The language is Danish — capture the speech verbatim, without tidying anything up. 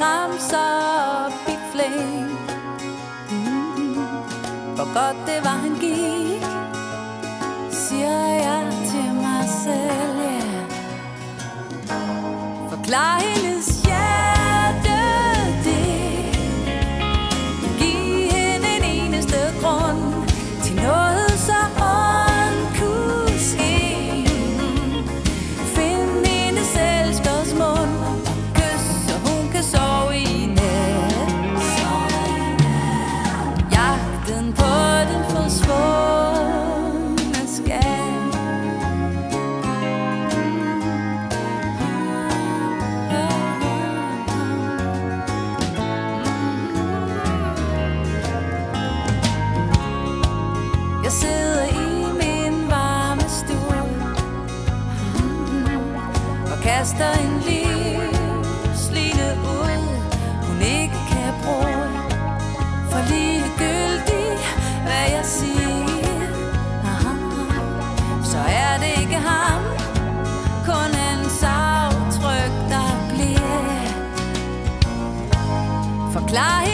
ramser op i flæng. Mm-hmm. Hvor godt det var han gik, siger jeg til mig selv, yeah. Forklar hendes hjerte det, giv hende en eneste grund til noget så ondt kunne ske. Find hendes elskers mund og kys, så hun kan sove i nat. Jagten på den forsvundne skal. Jeg sidder i min varme stue og kaster en livsline ud, hun ikke kan bruge. For ligegyldigt hvad jeg siger, så er det ikke ham, kun hans aftryk der bliver. Forklar